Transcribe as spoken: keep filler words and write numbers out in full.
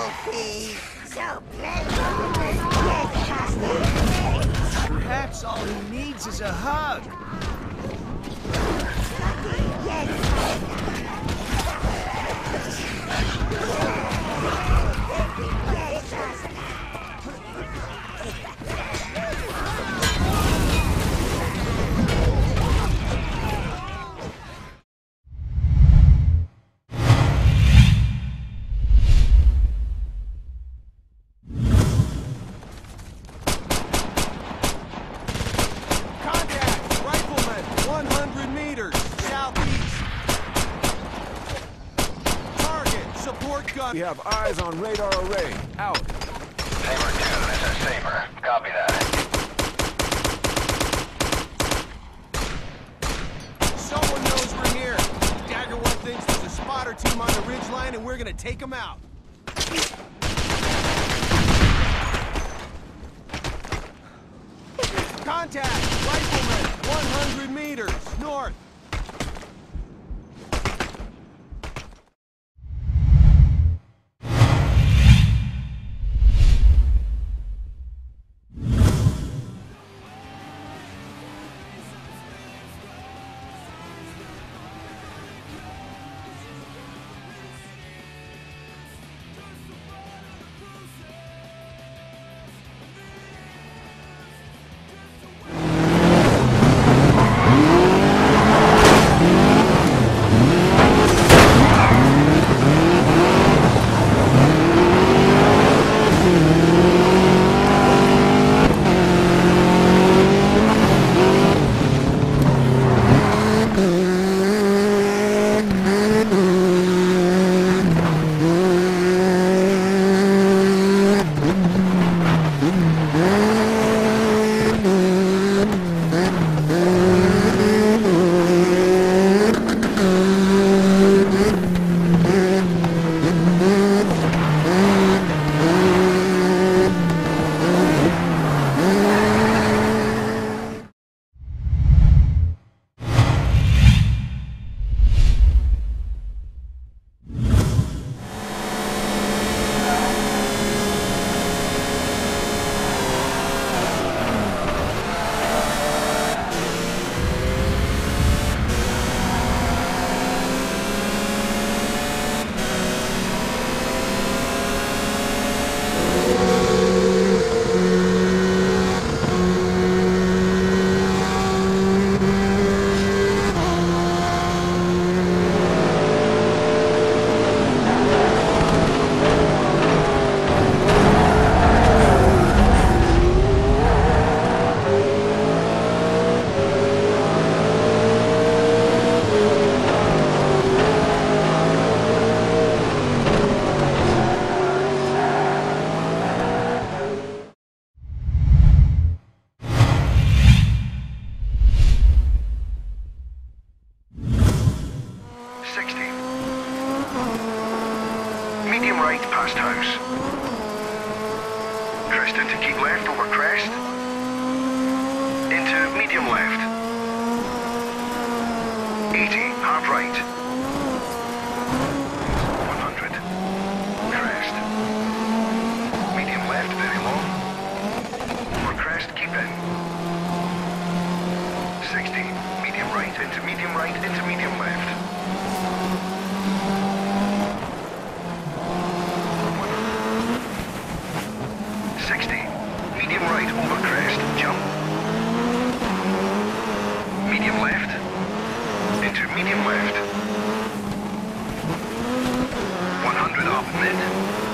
Wolfie. So pleasant. Get past the Perhaps all he needs is a hug. We have eyes on radar array. Out. Saber two, this is Saber. Copy that. Someone knows we're here. Dagger One thinks there's a spotter team on the ridgeline and we're gonna take them out. Contact! Rifleman! one hundred meters, north! Medium right past house. Crest into keep left over crest. Into medium left. eighty, half right. one hundred. Crest. Medium left, very long. Over crest, keep in. sixty, medium right, into medium right, into medium left. sixty. Medium right over crest. Jump. Medium left. Into medium left. one hundred up mid.